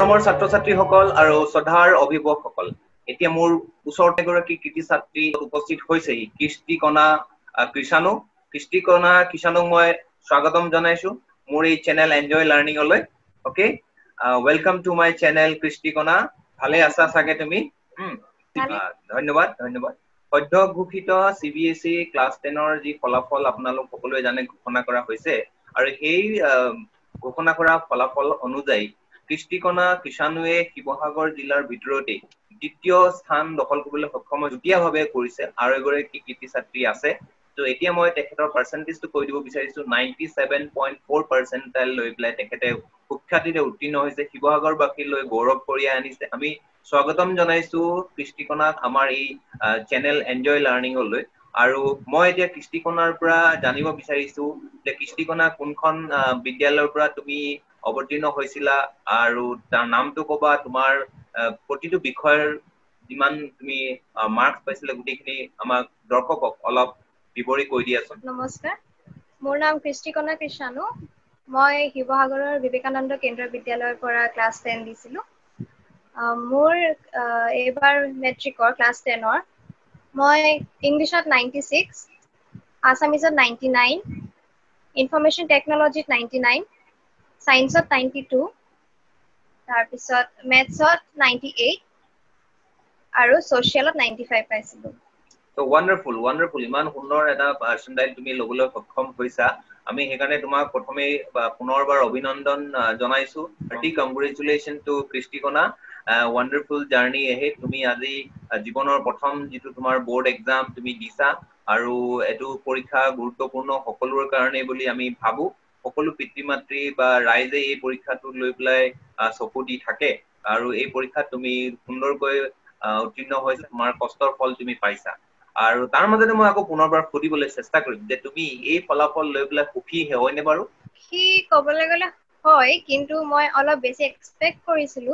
মৰমৰ ছাত্ৰ-ছাত্ৰীসকল আৰু শ্ৰদ্ধাৰ অভিভাৱকসকল, এতিয়া মোৰ ওচৰতে গৰাকী কৃতি ছাত্ৰী উপস্থিত হৈছে কৃষ্টিকণা কৃষাণু। কৃষ্টিকণা কৃষাণুক মই স্বাগতম জনাইছো মোৰ এই চেনেল এনজয় লাৰ্ণিংলৈ। Okay, welcome to my channel Krishtikona. ভালে আছা চাগে তুমি? ধন্যবাদ ধন্যবাদ। সদ্য ঘোষিত CBSE ক্লাছ 10ৰ যি ফলাফল আপোনালোক সকলোৱে জানে ঘোষণা কৰা হৈছে, আৰু সেই ঘোষণা কৰা ফলাফল অনুযায়ী কৃষ্টিকণা কৃষাণুৱে শিৱসাগৰ জিলাৰ ভিতৰতে দ্বিতীয় স্থান দখল কৰিবলৈ সক্ষম যুটীয়াভাৱে কৰিছে, আৰু এগৰাকী কৃতি ছাত্ৰী আছে। তো এতিয়া মই তেখেতৰ পাৰ্চেন্টেজটো কৈ দিব বিচাৰিছো 97.4% লৈ পেলাই তেখেতে সুখ্যাতিৰে উত্তীৰ্ণ হৈছে, শিৱসাগৰবাসীলৈ গৌৰৱ কঢ়িয়াই আনিছে। আমি স্বাগতম জনাইছো কৃষ্টিকণাক আমাৰ এই চেনেল এনজয় লাৰ্ণিংলৈ। আৰু মই এতিয়া কৃষ্টিকণাৰ পৰা জানিব বিচাৰিছো যে কৃষ্টিকণা কোনখন বিদ্যালয়ৰ পৰা তুমি অৱতীৰ্ণ হৈছিলা, আৰু তাৰ নামটো কবা, তোমাৰ প্ৰতিটো বিষয়ৰ যিমান তুমি মাৰ্কস পাইছিলা গোটেইখিনি আমাক দৰ্শকক অলপ বিৱৰি কৈ দিয়াচোন। নমস্কাৰ, মোৰ নাম কৃষ্টিকণা কৃষাণু। মই শিৱসাগৰৰ বিবেকানন্দ কেন্দ্ৰীয় বিদ্যালয়ৰ পৰা ক্লাছ 10 দিছিলো। মোৰ এইবাৰ মেট্ৰিকৰ ক্লাছ 10ৰ মই ইংলিছত 96, আছামিজত 99, ইনফৰমেশ্যন টেকনলজিত 99, সায়েন্সত 92, তাৰপিছত মেথছত 98 আৰু সোশ্যালত 95 পাইছিলো। তো ওয়ান্ডারফুল ওয়ান্ডারফুল, ইমান সুন্দৰ এটা পাৰ্চেন্টাইল তুমি ল'বলৈ সক্ষম হৈছা। আমি সেইকাৰণে তোমাক প্ৰথমেই পুনৰবাৰ অভিনন্দন জনাইছো। Hearty congratulation to Krishtikona, wonderful journey ahead. তুমি আজি জীৱনৰ প্ৰথম যিটো তোমাৰ বোৰ্ড এক্সাম তুমি দিছা, আৰু এইটো পৰীক্ষা গুৰুত্বপূৰ্ণ সকলোৰে কাৰণে বুলি আমি ভাবো। সকলো পিতৃ মাতৃ বা ৰাইজে এই পৰীক্ষাটো লৈ পেলাই চকু দি থাকে, আৰু এই পৰীক্ষাত তুমি সুন্দৰকৈ উত্তীৰ্ণ হৈছা, তোমাৰ কষ্টৰ ফল তুমি পাইছা। আৰু তাৰ মাজতে মই আকৌ পুনৰবাৰ সুধিবলৈ চেষ্টা কৰিম যে তুমি এই ফলাফল লৈ পেলাই সুখী হয়নে বাৰু? কি ক'বলৈ গ'লে হয়, কিন্তু মই অলপ বেছি এক্সপেক্ট কৰিছিলো।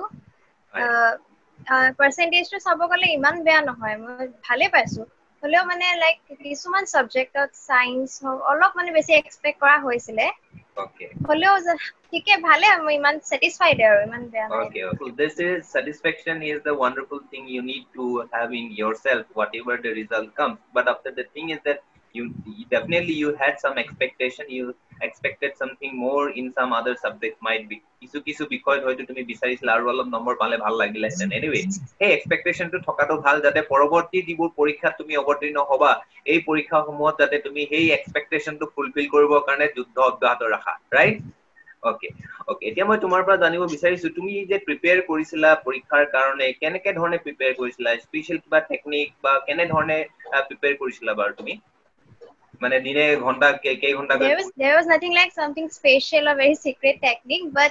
পাৰ্চেন্টেজটো চাব গ'লে ইমান বেয়া নহয়, মই ভালে পাইছো। হ'লেও মানে লাইক কিছুমান সাবজেক্টত সায়েন্স অলপ মানে বেছি এক্সপেক্ট কৰা হৈছিলে। হ'লেও ঠিকে ভালে, মই ইমান satisfied আৰু ইমান বেয়া নাই। Okay, this is satisfaction is the wonderful thing you need to have in yourself whatever the result comes. But after the thing is that you definitely you had some expectation, you expected something more in some other subject might be. কিছু বিষয়ত হয়তো তুমি বিচাৰিছিলা আৰু অলপ number পালে ভাল লাগিলেহেঁতেন। Anyway এই এক্সপেক্টেশনটো থকাটো ভাল, যাতে পৰৱৰ্তী যিবোৰ পৰীক্ষাত তুমি অৱতীৰ্ণ হবা, এই পৰীক্ষাসমূহত যাতে তুমি সেই এক্সপেক্টেশনটো ফুলফিল কৰিবৰ কাৰণে যুদ্ধ অব্যাহত ৰাখা, ৰাইট? ওকে ওকে, এতিয়া মই তোমাৰ পৰা জানিব বিচাৰিছো তুমি যে প্ৰিপেয়াৰ কৰিছিলা পৰীক্ষাৰ কাৰণে, কেনেকে ধৰণে প্ৰিপেয়াৰ কৰিছিলা? স্পেশাল কিবা টেকনিক বা কেনে ধৰণে প্ৰিপেয়াৰ কৰিছিলা বাৰু তুমি? মানে দিনে ঘন্টা কেই ঘন্টা? There was nothing like something special or very secret technique, but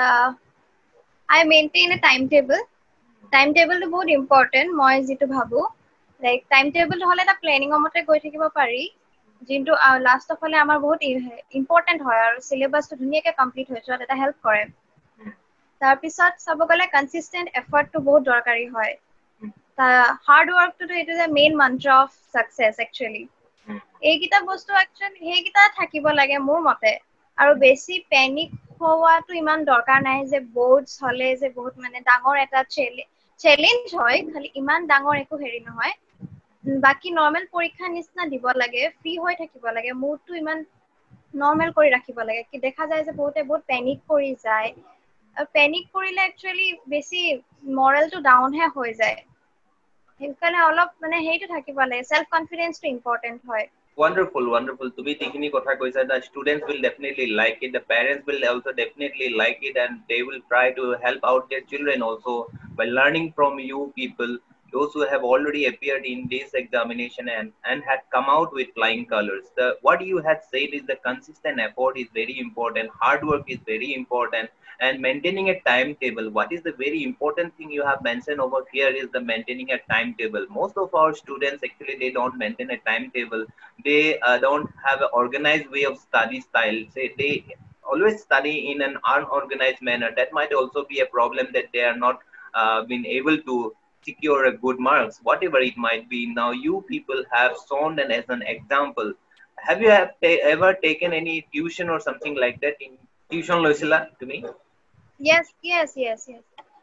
I maintain a timetable. Timetable to বহুত important, মই যেটো ভাবো লাইক টাইমটেবল হলে এটা প্ল্যানিংৰ মতে গৈ থাকিব পাৰি, কিন্তু লাষ্ট অফ হলে আমাৰ বহুত ইম্পৰ্টেন্ট হয় আৰু সিলেবাসটো ধুনীয়াকৈ কমপ্লিট হৈ যোৱাত এটা হেল্প কৰে। তাৰপিছত চাব গ'লে কনসিস্টেন্ট এফৰ্টটো বহুত দৰকাৰী হয়। হাৰ্ড ৱৰ্কটো এইটো যে মেইন মন্ত্ৰ অফ সাকসেস একচুয়ালি। এইকেইটা বস্তু একচুয়ালি সেইকেইটা থাকিব লাগে মোৰ মতে। আৰু বেছি পেনিক হোৱাটো ইমান দৰকাৰ নাই যে বৰ্ডছ হলে যে বহুত মানে ডাঙৰ এটা চেলেঞ্জ হয়, খালি ইমান ডাঙৰ একো হেৰি নহয়। বাকি নৰ্মেল পৰীক্ষাৰ নিচিনা দিব লাগে, ফ্ৰী হৈ থাকিব লাগে, মুডটো ইমান নৰ্মেল কৰি ৰাখিব লাগে। কি দেখা যায় যে বহুতে বহুত পেনিক কৰি যায়, আৰু পেনিক কৰিলে একচুয়ালি বেছি মৰেলটো ডাউনহে হৈ যায়। সেইকাৰণে অলপ মানে হেৰিটো থাকিব লাগে, সেলফ কনফিডেন্সটো ইম্পৰ্টেন্ট হয়। Wonderful, wonderful. To be thinking kotha koisa, the students will definitely like it. The parents will also definitely like it, and they will try to help out their children also by learning from you people. Those who have already appeared in this examination and had come out with flying colors. What you had said is the consistent effort is very important. Hard work is very important, and maintaining a timetable. What is the very important thing you have mentioned over here is the maintaining a timetable. Most of our students actually they don't maintain a timetable. They don't have an organized way of study style. Say they always study in an unorganized manner. That might also be a problem, that they are not been able to secure a good marks, whatever it might be. Now you people have shown and as an example. Have you ever taken any tuition or something like that? In tuition loisila to me? Yes.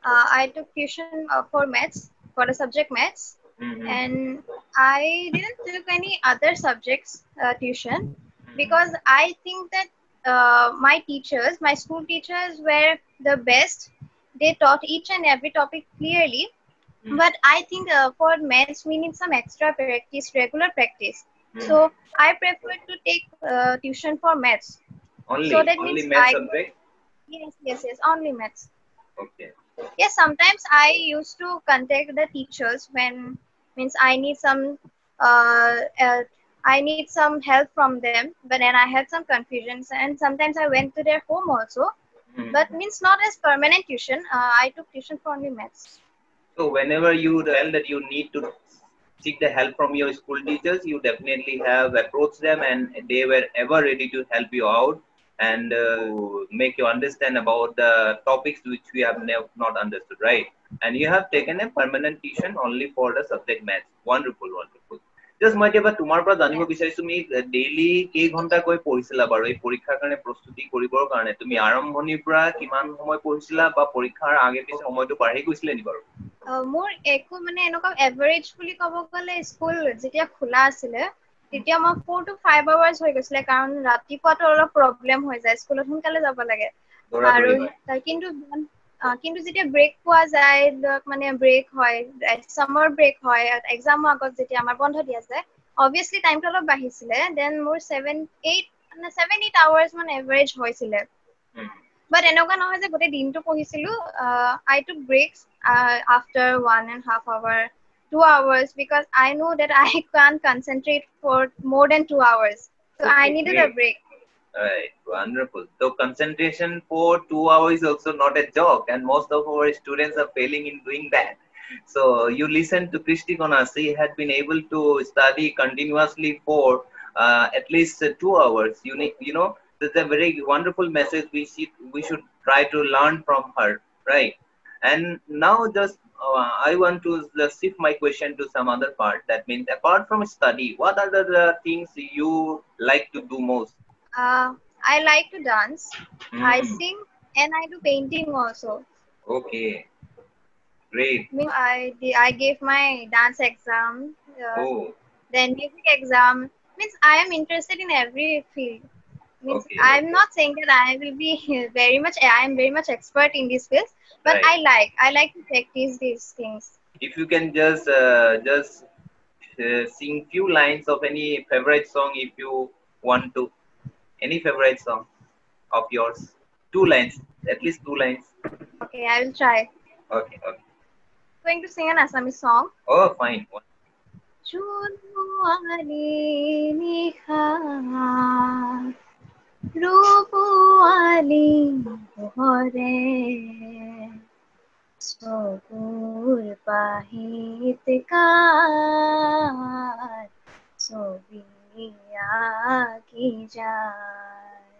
I took tuition for maths, for the subject maths, Mm-hmm. and I didn't took any other subjects tuition because Mm-hmm. I think that my teachers, my school teachers, were the best. They taught each and every topic clearly. But I think for maths we need some extra practice, regular practice. So I prefer to take tuition for maths. So that Only means math I subject. yes, only maths. Okay. Yes, sometimes I used to contact the teachers when means I need some help from them, but then I had some confusions, and sometimes I went to their home also. But Mhm. means not as permanent tuition. I took tuition for only maths. So whenever you felt that you need to seek the help from your school teachers, you definitely have approached them, and they were ever ready to help you out and make you understand about the topics which we have not understood, right? And you have taken a permanent tuition only for the subject maths. Wonderful, wonderful. Just মই এবাৰ তোমাৰ পৰা জানিব Yes. বিচাৰিছো তুমি daily কেইঘণ্টাকৈ পঢ়িছিলা বাৰু এই পৰীক্ষাৰ কাৰণে প্ৰস্তুতি কৰিবৰ কাৰণে তুমি আৰম্ভণিৰ পৰা কিমান সময় পঢ়িছিলা বা পৰীক্ষাৰ আগে পিছে সময়টো বাঢ়ি গৈছিলে নি বাৰু মোৰ একো মানে এনেকুৱা এভাৰেজ বুলি ক'ব গ'লে স্কুল যেতিয়া খোলা আছিলে তেতিয়া মই 4 to 5 hours হৈ গৈছিলে কাৰণ ৰাতিপুৱাটো অলপ প্ৰব্লেম হৈ যায় স্কুলত সোনকালে যাব লাগে আৰু দৌৰা-দৌৰি হয় কিন্তু যেতিয়া ব্ৰেক পোৱা যায় মানে ব্ৰেক হয় সামাৰ ব্ৰেক হয় এক্সামৰ আগত যেতিয়া আমাৰ বন্ধ দিয়া যায় অবভিয়াছলি টাইমটো অলপ বাঢ়িছিলে দেন মোৰ 7-8 মান এভাৰেজ হৈছিলে উম। বাট এনেকুৱা নহয় যে গোটেই দিনটো পঢ়িছিলো I took breaks after 1.5 hour 2 hours because I know that I can't concentrate for more than 2 hours so I Okay, needed a great. break. Right, wonderful. So concentration for 2 hours is also not a joke, and most of our students are failing in doing that. So you listen to Kristi Konasi had been able to study continuously for at least 2 hours. You know, that's a very wonderful message we should try to learn from her, right? And now just I want to just shift my question to some other part. That means apart from study, what are the things you like to do most? I like to dance, I Mm, sing, and I do painting also. okay, great. I gave my dance exam, Oh, then music exam. Means I am interested in every field. Means okay, I'm okay, not saying that I will be I am very much expert in these fields, but right. I like to practice these things. If you can just sing few lines of any favorite song, if you want to, any favorite song of yours, 2 lines, at least 2 lines. Okay, I will try. Okay, okay. Going to sing an Assamese song. Oh, fine. Chunuani nikha rupuali pohore sobur pahit kar sobiya ki jai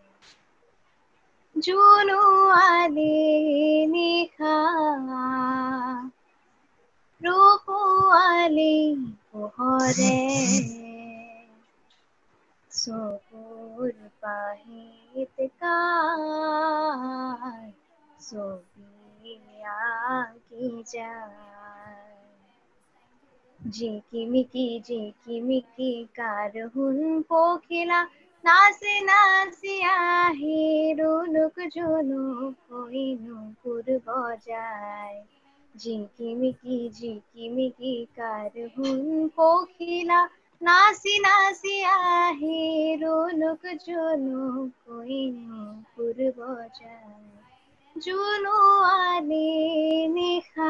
Junuani nikha rupuali pohore sobur pahit kar sobiya ki jai Jikimiki karhun pokhila nase nasiahi runuk junuk koinu purbajai Jikimiki karhun pokhila nasi nasiahi runuk junuk koinu purbajai Junu ani nikha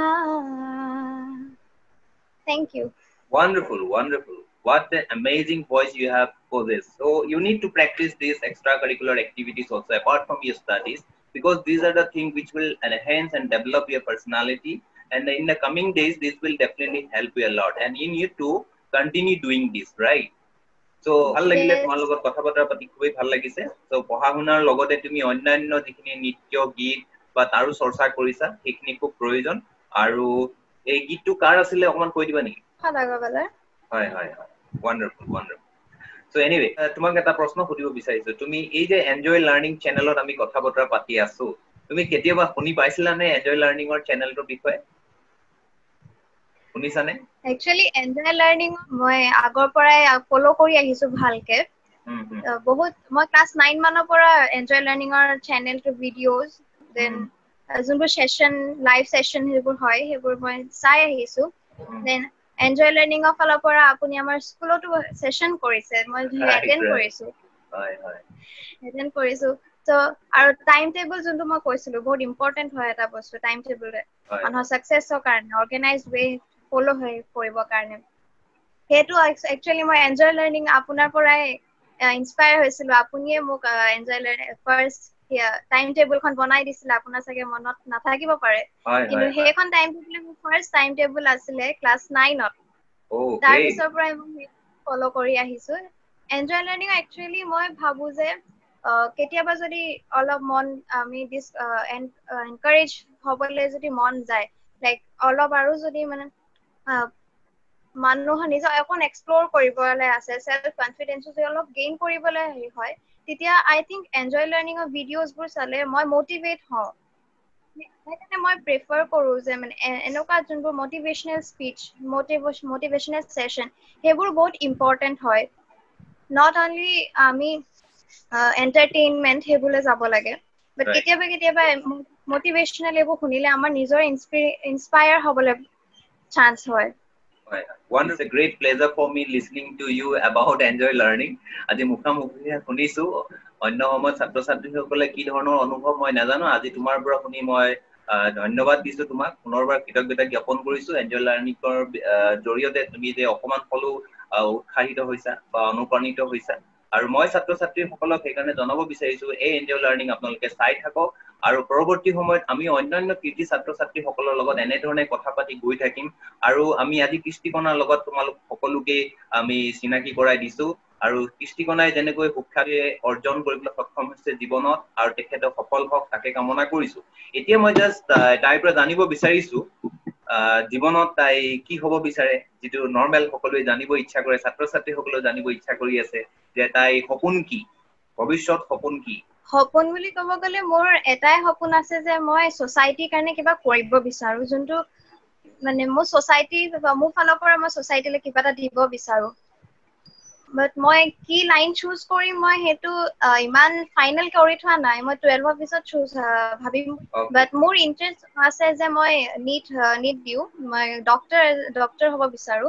Thank you. Wonderful, wonderful. What an amazing voice you have for this. So you need to practice these extracurricular activities also apart from your studies because these are the things which will enhance and develop your personality. And in the coming days, this will definitely help you a lot. And you need to continue doing this, right? So ভাল লাগিলে তোমাৰ Yes. লগত কথা বতৰা পাতি খুবেই ভাল লাগিছে চ' পঢ়া শুনাৰ লগতে তুমি অন্যান্য যিখিনি নৃত্য গীত বা তাৰো চৰ্চা কৰিছা সেইখিনি খুব প্ৰয়োজন আৰু এই গীতটো কাৰ আছিলে অকমান কৈ দিবা নেকি Hello, হয় হয় হয় ৱাণ্ডাৰফুল ৱাণ্ডাৰফুল চ' এনিৱে তোমাক এটা প্ৰশ্ন সুধিব বিচাৰিছো তুমি এই যে এনজয় লাৰ্ণিং চেনেলত আমি কথা বতৰা পাতি আছো তুমি কেতিয়াবা শুনি পাইছিলানে এনজয় লাৰ্ণিঙৰ চেনেলটোৰ বিষয়ে? শুনিছানে? Actually, Enjoy Learning মই আগৰ পৰাই ফলো কৰি আহিছো ভালকে। বহুত মই ক্লাছ 9 মানৰ পৰা Enjoy Learningৰ চেনেলটো ভিডিঅ'জ দেন যোনবোৰ সেশন লাইভ সেশন সেইবোৰ হয় সেইবোৰ মই চাই আহিছো। দেন Enjoy Learningৰ ফালৰ পৰা আপুনি আমাৰ স্কুলতো সেশন কৰিছে, মই এটেন্ড কৰিছো। এটেন্ড কৰিছো। তো আৰু টাইম টেবল যোনটো মই কৈছিলো বহুত ইম্পৰ্টেন্ট হয় এটা বস্তু টাইম টেবল মানুহৰ সাকসেছৰ কাৰণে অৰ্গেনাইজড ৱে ফলো হৈ কৰিবৰ কাৰণে। সেইটো একচুৱেলি মই এনজয় লাৰ্ণিং আপোনাৰ পৰাই ইনস্পায়াৰ হৈছিলো। আপুনিয়ে মোক এনজয় লাৰ্ণিং ফাৰ্ষ্ট টাইম টেবুলখন বনাই দিছিলে, আপোনাৰ চাগে মনত নাথাকিব পাৰে, কিন্তু সেইখন টাইম টেবুল মোৰ ফাৰ্ষ্ট টাইম টেবুল আছিলে ক্লাছ 9ত। তাৰ পিছৰ পৰাই মই ফলো কৰি আহিছো। এনজয় লাৰ্ণিং একচুৱেলি মই ভাবো যে কেতিয়াবা যদি অলপ মন আমি এনকাৰেজ হবলৈ যদি মন যায়, লাইক অলপ আৰু যদি মানে মানুহৰ নিজৰ অকণ এক্সপ্ল'ৰ কৰিবলৈ আছে, চেল্ফ কনফিডেন্স যদি অলপ গেইন কৰিবলৈ হয়, তেতিয়া আই থিংক এনজয় লাৰ্ণিঙৰ ভিডিঅ'জবোৰ চালে মই মটিভেট হওঁ। সেইকাৰণে মই প্ৰিফাৰ কৰো যে মানে এনেকুৱা যোনবোৰ মটিভেশ্যনেল স্পীচ, মটিভেশ্যনেল ছেশ্যন সেইবোৰ বহুত ইম্পৰ্টেণ্ট হয়। নট অনলি আমি এণ্টাৰটেইনমেণ্ট সেইবোৰলৈ যাব লাগে, বাট কেতিয়াবা মটিভেশ্যনেল এইবোৰ শুনিলে আমাৰ নিজৰ ইনস্পায়াৰ হ'বলৈ চান্স হয়। One is a great pleasure for me listening to you about enjoy learning. আজি মুখামুখি শুনিছো, অন্য সময়ত ছাত্ৰ ছাত্ৰীসকলে কি ধৰণৰ অনুভৱ মই নাজানো, আজি তোমাৰ পৰা শুনি মই ধন্যবাদ দিছো তোমাক, পুনৰবাৰ কৃতজ্ঞতা জ্ঞাপন কৰিছো। এনজয় লাৰ্ণিঙৰ জৰিয়তে তুমি যে অকমান হ'লেও উৎসাহিত হৈছা বা অনুপ্ৰাণিত হৈছা, আৰু মই ছাত্ৰ ছাত্ৰীসকলক সেইকাৰণে জনাব বিচাৰিছো এই এনজয় লাৰ্ণিং আপোনালোকে চাই থাকক, আৰু পৰৱৰ্তী সময়ত আমি অন্যান্য কৃতি ছাত্ৰ ছাত্ৰীসকলৰ লগত এনেধৰণে কথা পাতি গৈ থাকিম। আৰু আমি আজি কৃষ্টিকণাৰ লগত তোমালোক সকলোকে আমি চিনাকি কৰাই দিছো, আৰু কৃষ্টিকণাই যেনেকৈ শিক্ষা অৰ্জন কৰিবলৈ সক্ষম হৈছে জীৱনত আৰু তেখেতে সফল হওক তাকে কামনা কৰিছো। এতিয়া মই জাষ্ট তাইৰ পৰা জানিব বিচাৰিছো জীৱনত তাই কি হ'ব বিচাৰে, যিটো নৰ্মেল সকলোৱে জানিব ইচ্ছা কৰে, ছাত্ৰ ছাত্ৰীসকলেও জানিব ইচ্ছা কৰি আছে যে তাই সপোন কি, ভৱিষ্যত সপোন কি? সপোন বুলি ক'ব গ'লে মোৰ এটাই সপোন আছে যে মই সোসাইটিৰ কাৰণে কিবা কৰিব বিচাৰো, যোনটো মানে মোৰ সোসাইটি মোৰ ফালৰ পৰা মই সোসাইটিলৈ কিবা এটা দিব বিচাৰো। বাট মই কি লাইন চুজ কৰিম মই সেইটো ইমান ফাইনেল কৰি থোৱা নাই, মই 12ৰ পিছত ভাবিম। বাট মোৰ ইণ্টাৰেষ্ট আছে যে মই নিট দিও, মই ডক্টৰ হ'ব বিচাৰো।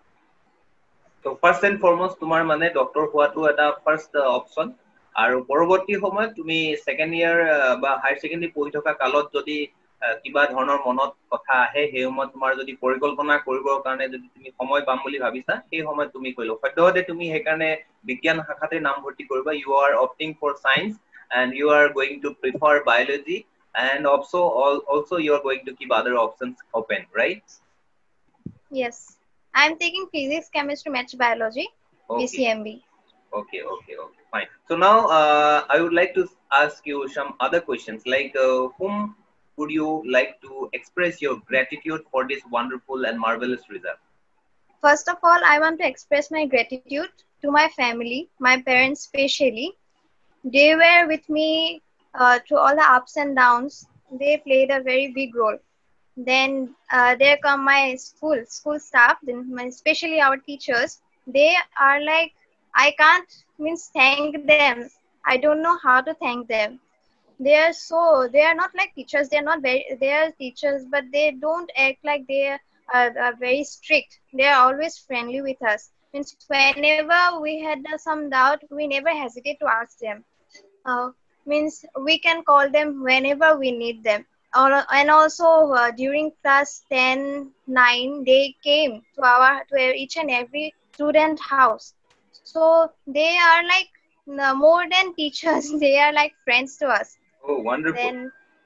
তো ফাৰ্ষ্ট এণ্ড ফৰমষ্ট তোমাৰ মানে ডক্টৰ হোৱাটো এটা ফাৰ্ষ্ট অপশ্যন, আৰু পৰৱৰ্তী সময়ত তুমি ছেকেণ্ড ইয়াৰ বা হায়াৰ ছেকেণ্ডেৰী পঢ়ি থকা কালত যদি কিবা ধৰণৰ মনত কথা আহে, সেই সময়ত তোমাৰ যদি পৰিকল্পনা কৰিবৰ কাৰণে যদি তুমি সময় পাম বুলি ভাবিছা, সেই সময়ত তুমি কৰিলো সদ্যহতে তুমি সেইকাৰণে বিজ্ঞান শাখাতে নামভৰ্তি কৰিবা। You are opting for science and you are going to prefer biology, and also you are going to keep other options open, right? Yes, I am taking physics, chemistry, maths, biology, PCMB. Okay, fine. So now I would like to ask you some other questions, like whom would you like to express your gratitude for this wonderful and marvelous result? First of all, I want to express my gratitude to my family, my parents especially. They were with me through all the ups and downs. They played a very big role. Then there come my school staff, then especially our teachers. They are like, I can't thank them. I don't know how to thank them. They are not like teachers. They are teachers, but they don't act like they are very strict. They are always friendly with us. Means whenever we had some doubt, we never hesitate to ask them. Means we can call them whenever we need them. And also during class 10, 9, they came to each and every student house. So they are like more than teachers. They are like friends to us. Oh, wonderful.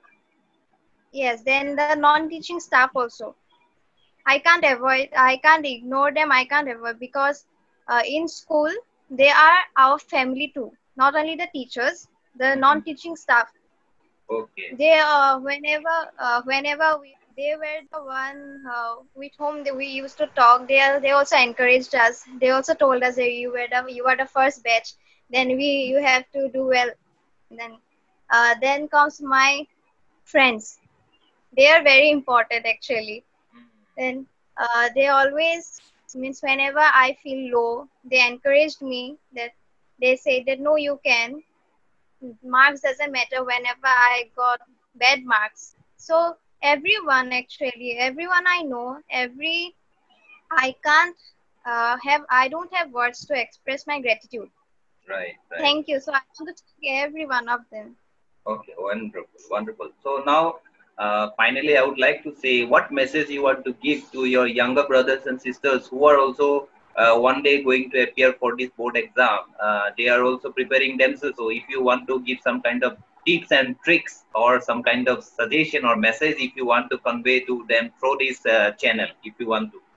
Then the non-teaching staff also. I can't ignore them. I can't avoid, because in school they are our family too. Not only the teachers, the non-teaching staff. Okay. They whenever they were the one with whom we used to talk. They also encouraged us. They also told us that you are the first batch. Then you have to do well. Then comes my friends. They are very important actually. Then they always means whenever I feel low, they encouraged me. That they say that no, you can. Marks doesn't matter whenever I got bad marks. So everyone actually, everyone I know, I can't I don't have words to express my gratitude. Right, right. Thank you. So I want to thank every one of them. Okay, wonderful, wonderful. So now, finally, I would like to say what message you want to give to your younger brothers and sisters who are also one day going to appear for this board exam. They are also preparing themselves. So if you want to give some kind of tips and tricks or some kind of suggestion or message, if you want to convey to them through this channel, if you want to.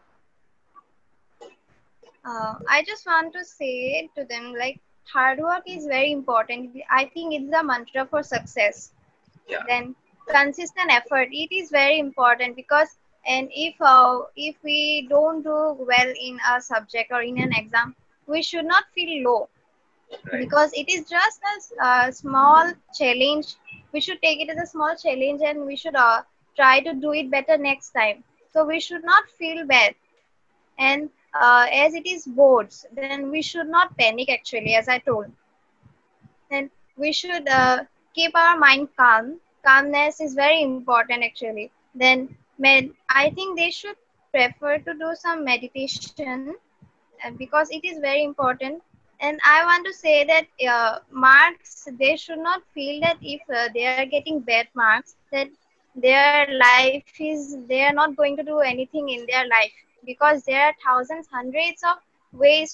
I just want to say to them like hard work is very important. I think it's the mantra for success. Yeah. Then consistent effort, it is very important because and if we don't do well in a subject or in an exam, we should not feel low. Right. Because it is just a small challenge. We should take it as a small challenge and we should try to do it better next time. So we should not feel bad. And as it is boards, then we should not panic actually, as I told. And we should keep our mind calm. Calmness is very important actually. Then I think they should prefer to do some meditation because it is very important. And I want to say that marks, they should not feel that if they are getting bad marks, that their life is, they are not going to do anything in their life, because there are thousands, hundreds of ways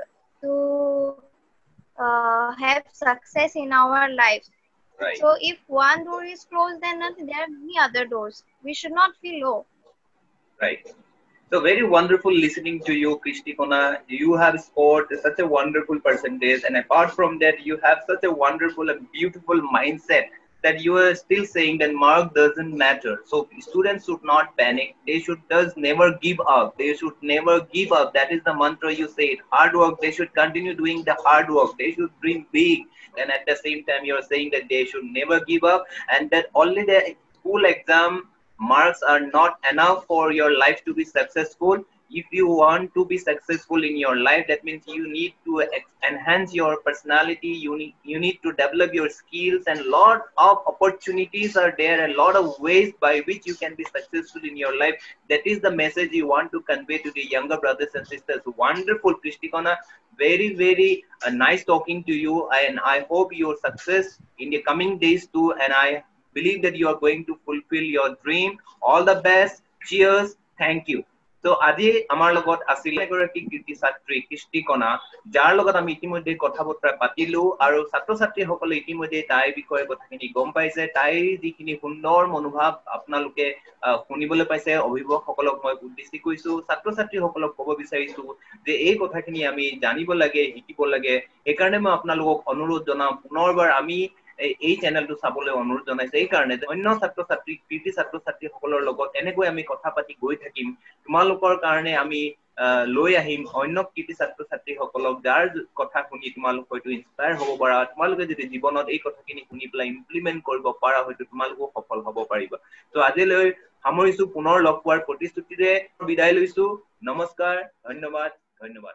to have success in our lives. Right. So if one door is closed, then there are many other doors. We should not feel low. Right. So very wonderful listening to you, Krishti Kona. You have scored such a wonderful percentage, and apart from that, you have such a wonderful and beautiful mindset that you are still saying that mark doesn't matter. So students should not panic. They should just never give up. They should never give up. That is the mantra you said. Hard work. They should continue doing the hard work. They should dream big. And at the same time, you are saying that they should never give up, and that only the school exam marks are not enough for your life to be successful. If you want to be successful in your life, that means you need to enhance your personality. You need to develop your skills, and lot of opportunities are there, a lot of ways by which you can be successful in your life. That is the message you want to convey to the younger brothers and sisters. Wonderful, Krishti Kona. Very, very nice talking to you, and I hope your success in the coming days too, and I believe that you are going to fulfill your dream. All the best. Cheers. Thank you. So আজি আমাৰ লগত আছিল এগৰাকী কীৰ্তি ছাত্ৰী কৃষ্টি কণা, যাৰ লগত আমি ইতিমধ্যে কথা বতৰা পাতিলো, আৰু ছাত্ৰ ছাত্ৰীসকলে ইতিমধ্যে তাইৰ বিষয়ে কথাখিনি গম পাইছে। তাইৰ যিখিনি সুন্দৰ মনোভাৱ আপোনালোকে শুনিবলৈ পাইছে। অভিভাৱকসকলক মই উদ্দেশ্যি কৈছো, ছাত্ৰ ছাত্ৰীসকলক ক'ব বিচাৰিছো যে এই কথাখিনি আমি জানিব লাগে, শিকিব লাগে। সেইকাৰণে মই আপোনালোকক অনুৰোধ জনাওঁ, পুনৰবাৰ আমি এই চেনেলটো চাবলৈ অনুৰোধ জনাইছে। এইকাৰণে যে অন্য ছাত্ৰ ছাত্ৰী কৃতি ছাত্ৰ ছাত্ৰীসকলৰ লগত এনেকৈ আমি কথা পাতি গৈ থাকিম। তোমালোকৰ কাৰণে আমি লৈ আহিম অন্য কৃতি ছাত্ৰ ছাত্ৰীসকলক, যাৰ কথা শুনি তোমালোক হয়তো ইনস্পায়াৰ হ'ব পাৰা। তোমালোকে যদি জীৱনত এই কথাখিনি শুনি পেলাই ইমপ্লিমেণ্ট কৰিব পাৰা, হয়তো তোমালোকো সফল হ'ব পাৰিবা। তো আজিলৈ সামৰিছো, পুনৰ লগ পোৱাৰ প্ৰতিশ্ৰুতিৰে বিদায় লৈছো। নমস্কাৰ, ধন্যবাদ, ধন্যবাদ।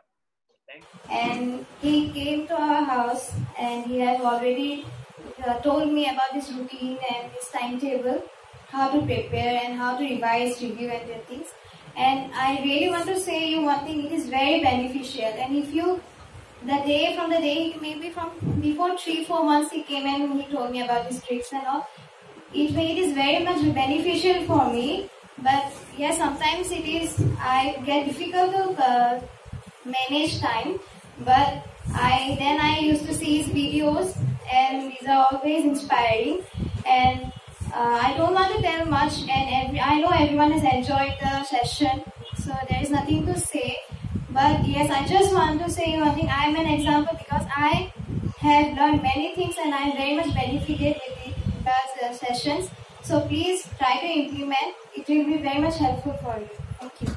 And he came to our house and he had already told me about his routine and his timetable, how to prepare and how to revise, review and do things. And I really want to say you one thing, it is very beneficial. And if you, from the day, maybe from before 3-4 months he came and he told me about his tricks and all, it is very much beneficial for me. But yeah, sometimes I get difficult to manage time, but I used to see his videos and these are always inspiring. And I don't want to tell much, and I know everyone has enjoyed the session, so there is nothing to say. But yes, I just want to say one thing. I am an example because I have learned many things and I am very much benefited with the sessions. So please try to implement. It will be very much helpful for you. Thank you.